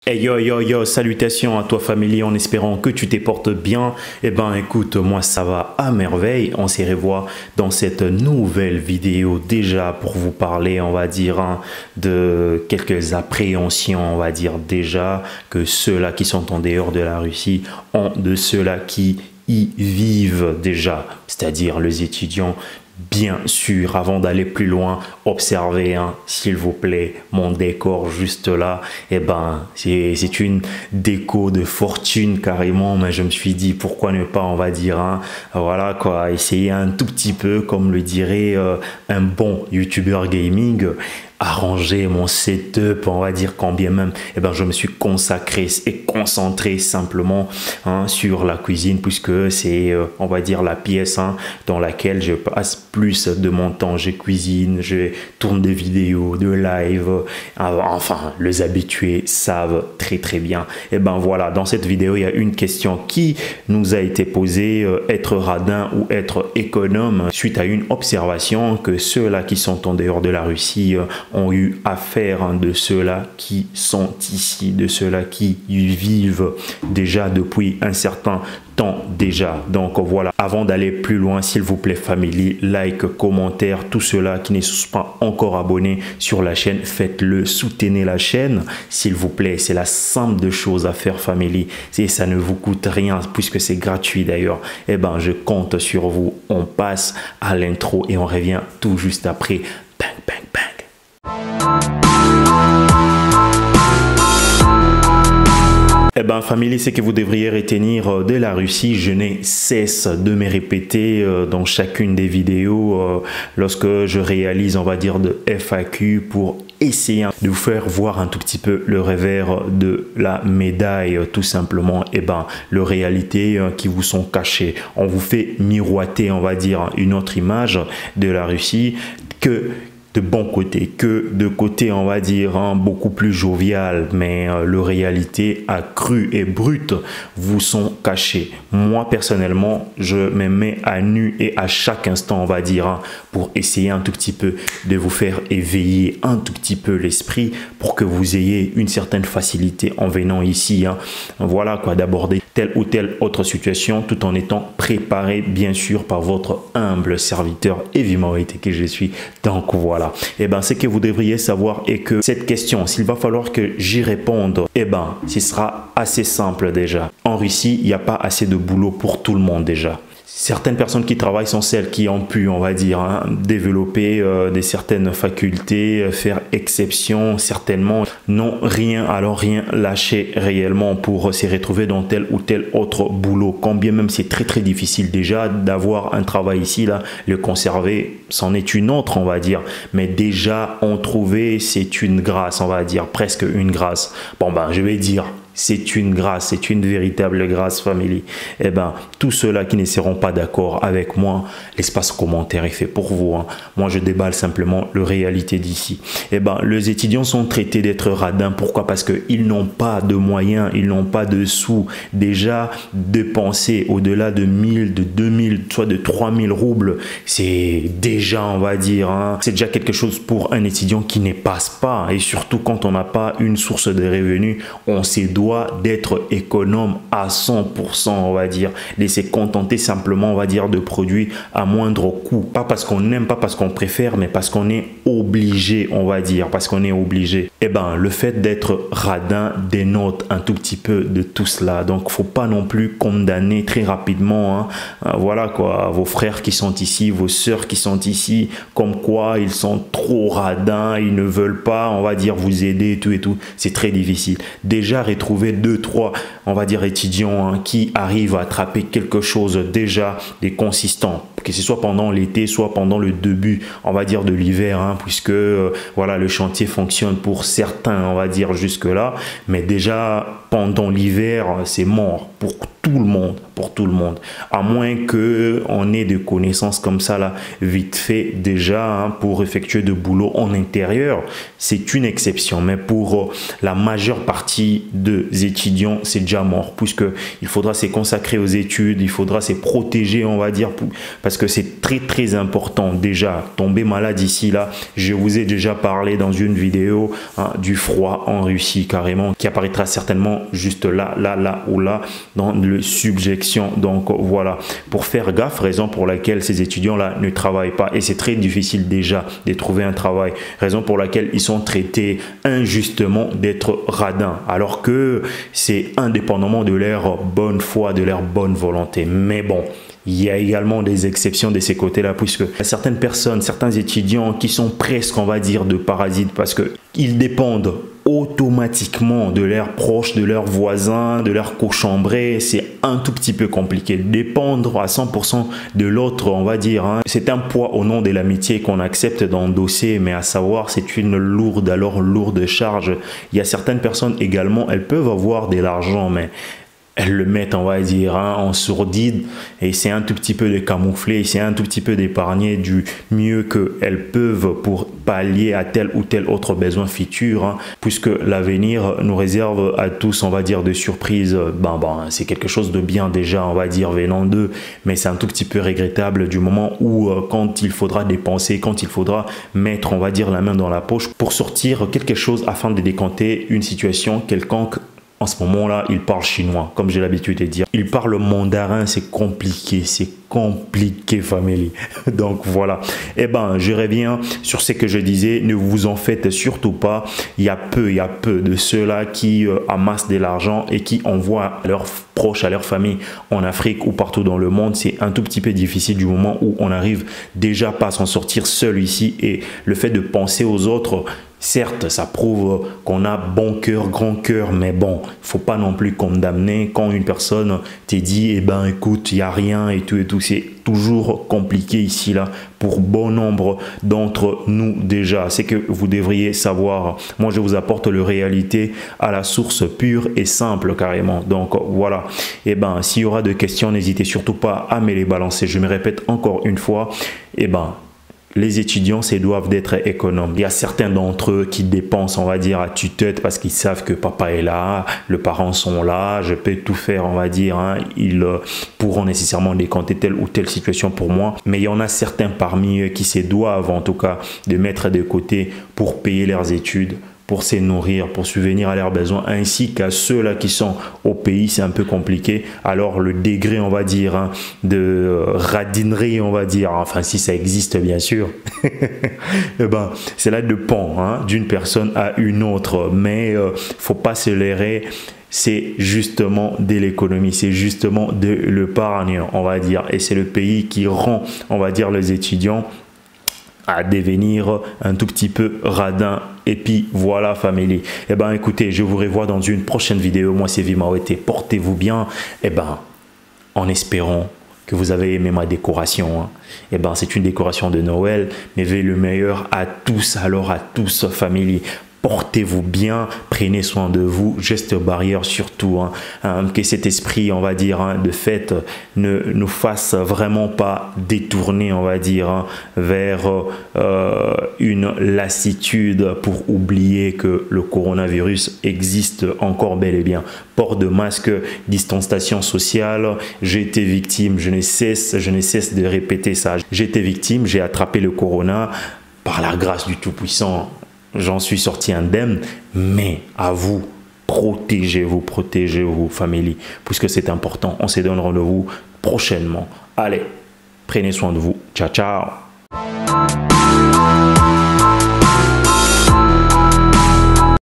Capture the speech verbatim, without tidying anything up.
Hey yo yo yo, salutations à toi famille, en espérant que tu te portes bien. Eh ben écoute, moi ça va à merveille. On s'y revoit dans cette nouvelle vidéo déjà pour vous parler, on va dire, hein, de quelques appréhensions, on va dire déjà, que ceux-là qui sont en dehors de la Russie ont de ceux-là qui y vivent déjà, c'est-à-dire les étudiants. Bien sûr, avant d'aller plus loin, observez, hein, s'il vous plaît, mon décor juste là. Eh ben, c'est une déco de fortune carrément, mais je me suis dit, pourquoi ne pas, on va dire, hein, voilà quoi, essayer un tout petit peu, comme le dirait euh, un bon YouTuber gaming, arranger mon setup, on va dire, quand bien même, eh ben, je me suis consacré et concentré simplement, hein, sur la cuisine, puisque c'est, euh, on va dire, la pièce, hein, dans laquelle je passe plus de mon temps. Je cuisine, je tourne des vidéos, de live, euh, enfin, les habitués savent très très bien. Et ben voilà, dans cette vidéo, il y a une question qui nous a été posée, euh, être radin ou être économe, suite à une observation que ceux-là qui sont en dehors de la Russie euh, ont eu affaire, hein, de ceux-là qui sont ici, de ceux-là qui y vivent déjà depuis un certain temps déjà. Donc voilà, avant d'aller plus loin, s'il vous plaît family, like, commentaire, tout ceux-là qui ne sont pas encore abonnés sur la chaîne, faites-le, soutenez la chaîne s'il vous plaît. C'est la simple de choses à faire family, et ça ne vous coûte rien puisque c'est gratuit d'ailleurs. Et ben je compte sur vous. On passe à l'intro et on revient tout juste après. Bang bang bang. Eh ben, famille, c'est que vous devriez retenir de la Russie. Je n'ai cesse de me répéter euh, dans chacune des vidéos euh, lorsque je réalise, on va dire, de F A Q pour essayer de vous faire voir un tout petit peu le revers de la médaille, tout simplement. Et ben, les réalités euh, qui vous sont cachées. On vous fait miroiter, on va dire, une autre image de la Russie que de bon côté, que de côté, on va dire, hein, beaucoup plus jovial, mais euh, le réalité accrue et brute vous sont cachées. Moi, personnellement, je me mets à nu et à chaque instant, on va dire, hein, pour essayer un tout petit peu de vous faire éveiller un tout petit peu l'esprit pour que vous ayez une certaine facilité en venant ici, hein, voilà quoi, d'aborder telle ou telle autre situation tout en étant préparé, bien sûr, par votre humble serviteur évidemment que je suis. Donc voilà. Et eh ben, ce que vous devriez savoir est que cette question, s'il va falloir que j'y réponde, et eh ben, ce sera assez simple déjà. En Russie, il n'y a pas assez de boulot pour tout le monde déjà. Certaines personnes qui travaillent sont celles qui ont pu, on va dire, hein, développer euh, des certaines facultés, euh, faire exception, certainement, n'ont rien, alors rien lâché réellement pour euh, se retrouver dans tel ou tel autre boulot. Quand bien même c'est très très difficile déjà d'avoir un travail ici, là, le conserver, c'en est une autre, on va dire. Mais déjà, en trouver, c'est une grâce, on va dire, presque une grâce. Bon ben, je vais dire, c'est une grâce, c'est une véritable grâce, famille. Eh ben, tous ceux-là qui ne seront pas d'accord avec moi, l'espace commentaire est fait pour vous, hein. Moi, je déballe simplement la réalité d'ici. Eh ben, les étudiants sont traités d'être radins. Pourquoi? Parce qu'ils n'ont pas de moyens, ils n'ont pas de sous. Déjà, dépenser au-delà de mille, de deux mille, soit de trois mille roubles, c'est déjà, on va dire, hein, c'est déjà quelque chose pour un étudiant qui ne passe pas. Et surtout, quand on n'a pas une source de revenus, on s'est doit d'être économe à cent pour cent, on va dire, de se contenter simplement, on va dire, de produits à moindre coût, pas parce qu'on n'aime, pas parce qu'on préfère, mais parce qu'on est obligé, on va dire, parce qu'on est obligé. Et ben, le fait d'être radin dénote un tout petit peu de tout cela. Donc, faut pas non plus condamner très rapidement, hein, voilà quoi, vos frères qui sont ici, vos sœurs qui sont ici, comme quoi ils sont trop radins, ils ne veulent pas, on va dire, vous aider et tout et tout. C'est très difficile. Déjà, retrouver deux, trois, on va dire, étudiants, hein, qui arrivent à attraper quelque chose déjà des consistants, que ce soit pendant l'été, soit pendant le début, on va dire, de l'hiver, hein, puisque euh, voilà, le chantier fonctionne pour certains, on va dire, jusque là, mais déjà pendant l'hiver, c'est mort pour tout le monde, pour tout le monde, à moins que on ait des connaissances comme ça là, vite fait déjà, hein, pour effectuer de boulot en intérieur, c'est une exception, mais pour euh, la majeure partie des étudiants, c'est déjà mort, puisque il faudra se consacrer aux études, il faudra se protéger, on va dire, pour, parce parce que c'est très très important. Déjà, tomber malade ici, là, je vous ai déjà parlé dans une vidéo hein, du froid en Russie, carrément, qui apparaîtra certainement juste là, là, là ou là, dans le subjection. Donc voilà, pour faire gaffe, raison pour laquelle ces étudiants-là ne travaillent pas. Et c'est très difficile déjà de trouver un travail, raison pour laquelle ils sont traités injustement d'être radins, alors que c'est indépendamment de leur bonne foi, de leur bonne volonté. Mais bon, il y a également des exceptions de ces côtés-là, puisque il y a certaines personnes, certains étudiants qui sont presque, on va dire, de parasites, parce qu'ils dépendent automatiquement de leurs proches, de leurs voisins, de leurs cochambrés. C'est un tout petit peu compliqué. Dépendre à cent pour cent de l'autre, on va dire, hein, c'est un poids au nom de l'amitié qu'on accepte d'endosser, mais à savoir, c'est une lourde, alors lourde charge. Il y a certaines personnes également, elles peuvent avoir de l'argent, mais elles le mettent, on va dire, hein, en sourdine, et c'est un tout petit peu de camoufler, c'est un tout petit peu d'épargner du mieux qu'elles peuvent pour pallier à tel ou tel autre besoin futur, hein, puisque l'avenir nous réserve à tous, on va dire, de surprises. Ben, ben, c'est quelque chose de bien déjà, on va dire, venant d'eux, mais c'est un tout petit peu regrettable du moment où, euh, quand il faudra dépenser, quand il faudra mettre, on va dire, la main dans la poche pour sortir quelque chose afin de décanter une situation quelconque. En ce moment-là, il parle chinois, comme j'ai l'habitude de dire. Il parle mandarin, c'est compliqué, c'est compliqué, famille. Donc voilà. Eh ben, je reviens sur ce que je disais. Ne vous en faites surtout pas. Il y a peu, il y a peu de ceux-là qui euh, amassent de l'argent et qui envoient à leurs proches, à leur famille en Afrique ou partout dans le monde. C'est un tout petit peu difficile du moment où on arrive déjà pas à s'en sortir seul ici. Et le fait de penser aux autres, certes, ça prouve qu'on a bon cœur, grand cœur, mais bon, il ne faut pas non plus condamner quand une personne te dit, eh ben écoute, il n'y a rien et tout et tout. C'est toujours compliqué ici, là, pour bon nombre d'entre nous déjà. C'est que vous devriez savoir. Moi, je vous apporte la réalité à la source pure et simple, carrément. Donc, voilà. Eh ben, s'il y aura des questions, n'hésitez surtout pas à me les balancer. Je me répète encore une fois, eh ben, les étudiants, c'est doivent d'être économes. Il y a certains d'entre eux qui dépensent, on va dire, à tue-tête parce qu'ils savent que papa est là, les parents sont là, je peux tout faire, on va dire. Hein. Ils euh, pourront nécessairement décanter telle ou telle situation pour moi. Mais il y en a certains parmi eux qui se doivent, en tout cas, de mettre de côté pour payer leurs études, pour se nourrir, pour subvenir à leurs besoins, ainsi qu'à ceux-là qui sont au pays, c'est un peu compliqué. Alors le degré, on va dire, hein, de euh, radinerie, on va dire, enfin si ça existe bien sûr, eh ben, c'est là de pont hein, d'une personne à une autre, mais euh, faut pas se leurrer. C'est justement de l'économie, c'est justement de l'épargne, on va dire, et c'est le pays qui rend, on va dire, les étudiants à devenir un tout petit peu radin. Et puis voilà, famille. Eh ben écoutez, je vous revois dans une prochaine vidéo. Moi c'est Vimaouete, portez-vous bien. Eh ben en espérant que vous avez aimé ma décoration. Hein. Eh ben c'est une décoration de Noël, mais veuillez le meilleur à tous, alors à tous, famille. Portez-vous bien, prenez soin de vous, geste barrière surtout, hein, hein, que cet esprit, on va dire, hein, de fête ne nous fasse vraiment pas détourner, on va dire, hein, vers euh, une lassitude pour oublier que le coronavirus existe encore bel et bien. Port de masque, distanciation sociale, j'ai été victime, je ne cesse, je ne cesse de répéter ça. J'ai été victime, j'ai attrapé le corona par la grâce du Tout-Puissant. J'en suis sorti indemne, mais à vous, protégez-vous, protégez-vous, famille, puisque c'est important. On se donne rendez-vous prochainement. Allez, prenez soin de vous. Ciao, ciao.